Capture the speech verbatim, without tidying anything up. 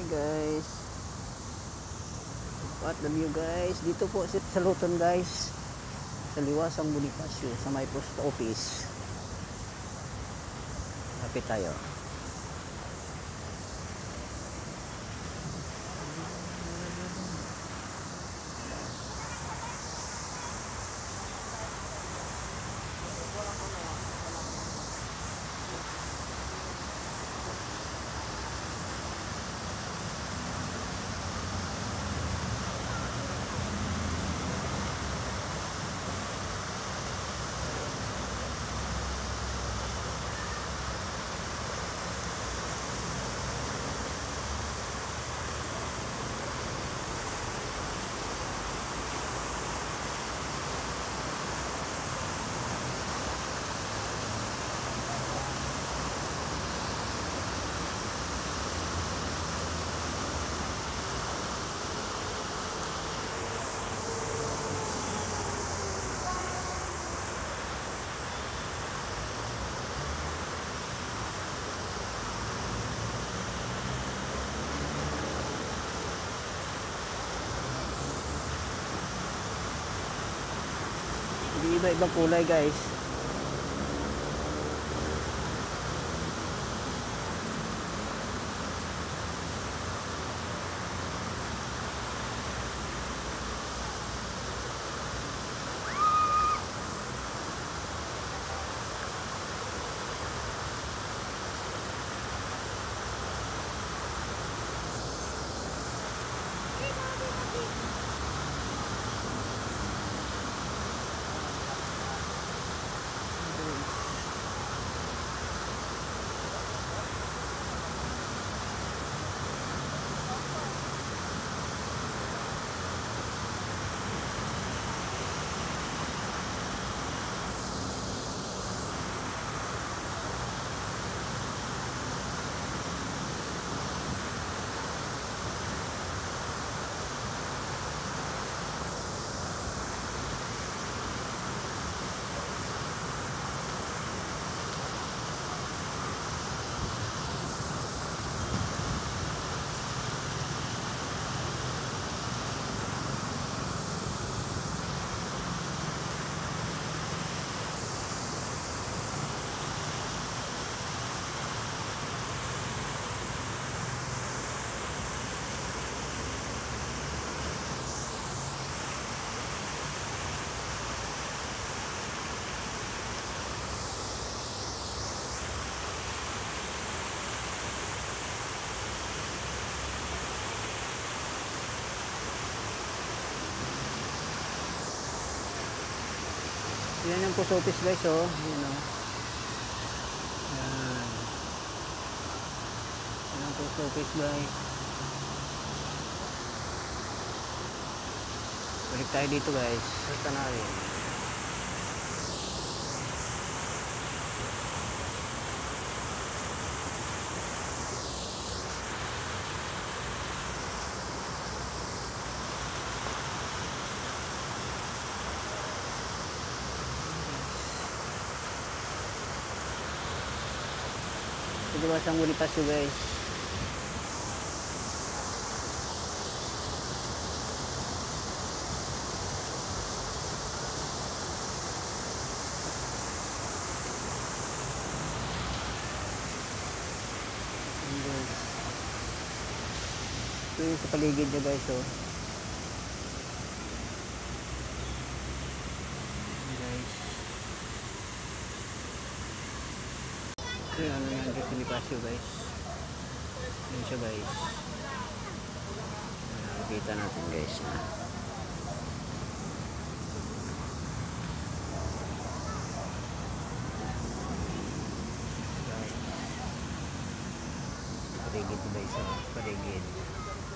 guys, what the view guys, dito po sa Lawton guys, sa Liwasang Bonifacio, sa may post office. Lapit tayo. Iba-ibang kulay guys. Yan ang post office guys, oh. Yan, oh. Yan. Yan ang post office guys. Balik tayo dito guys. Sa natin. Liwasang Bonifacio guys. Ito yung sa paligid niya guys, oh. Ayan, ano yan guys, Bonifacio guys. Ayan siya guys. Nakikita natin guys. Paligid guys, paligid.